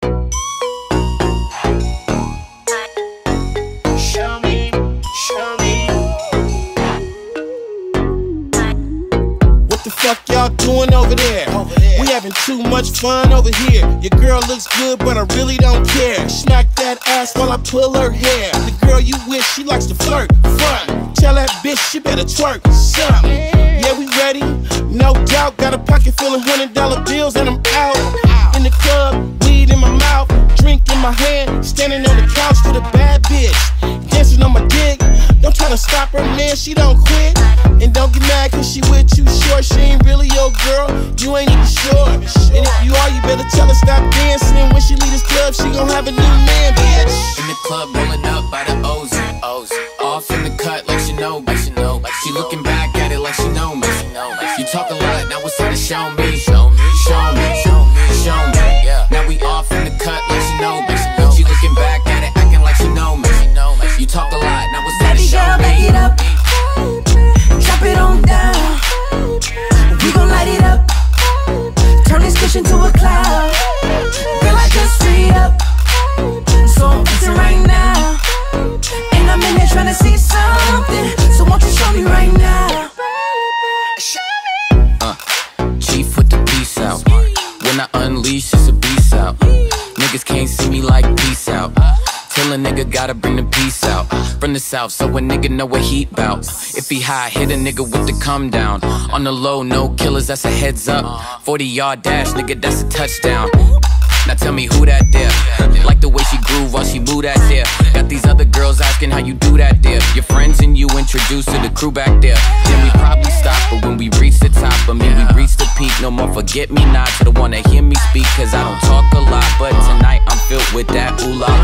Show me, show me. What the fuck y'all doing over there? We having too much fun over here. Your girl looks good, but I really don't care. Smack that ass while I pull her hair. The girl you with, she likes to flirt, front. Tell that bitch she better twerk something. Yeah, we ready, no doubt. Got a pocket full of $100 bills and I'm out. In the club, weed in my mouth, drink in my hand, standing on the couch with a bad bitch, dancing on my dick. Don't try to stop her, man, she don't quit. And don't get mad cause she with too short. She ain't really your girl, you ain't even sure. And if you are, you better tell her stop dancing. When she leave this club, she gon' have a new man, bitch. In the club, rolling up by the O's. Off in the cut like she know me. She looking back at it like she know me. You talk a lot, now it's time to show me. Show me. Now we off in the cut like she know me. She looking back at it, acting like she know me. You talk a lot, now it's time to show me. Baby girl, back it up, drop it on down. We gon' light it up, turn this cushion to a cloud. Girl, I just free up, so I'm dancing right now. And I'm in there trying to see something, so won't you show me right now? Chief with the peace out. When I unleash, it's a beast out. Niggas can't see me like peace out. Till a nigga gotta bring the peace out. From the south, so a nigga know what he bout. If he high, hit a nigga with the come down. On the low, no killers, that's a heads up. 40-yard dash, nigga, that's a touchdown. Now tell me who that there. Like the way she groove while she move that there. Got these other girls asking how you do that there. Your friends and you introduced to the crew back there. Then we probably stop, but when we reach the top, I mean we reach the peak. No more forget me not to the one that hear me speak. Cause I don't talk a lot, but tonight I'm filled with that ooh la